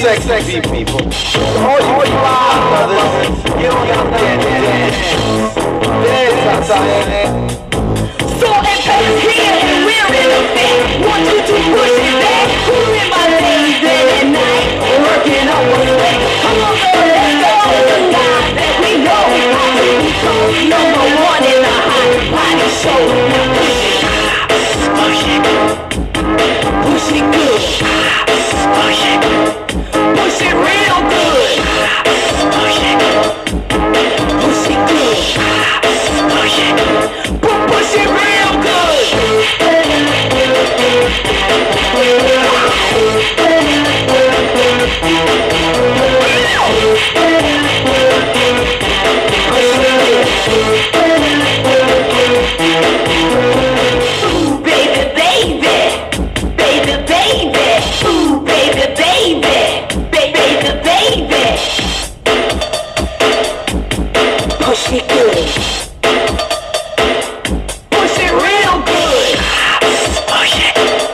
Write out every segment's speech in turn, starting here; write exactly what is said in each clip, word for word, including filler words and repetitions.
sexy people. All you fly brothers, get on your dance, dance. Dance outside, man. Salt and pepper's here and we're in effect. Want you to push it back. We're in my days, day and night. Working up a sweat. Come on, girl, let's go. The guys that we know. How to become number one in the hot body show. Push it. Push it good. Push it. Push it real good. Push it. Push it good. Push it. Push it real good. Ooh, baby, baby. Baby, baby. Ooh, baby, baby. Baby, baby. Push it good. Push it real good. Push it.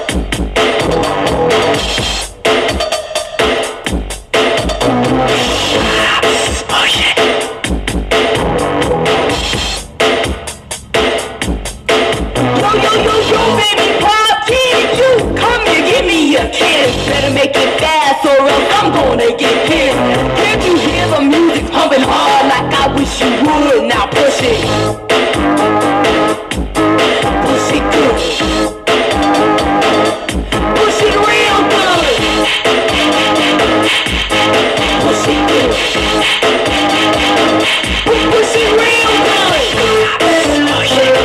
Push it. Yo, yo, yo, yo, baby pop, kid, you come here, give me a kiss. Better make it fast or else I'm gonna get pissed. Can't you hear the music pumping hard like I wish you would? Now push it. Push it good. Push it real good. Push it good. Push it real good. Push it.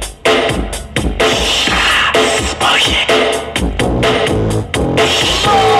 Oh!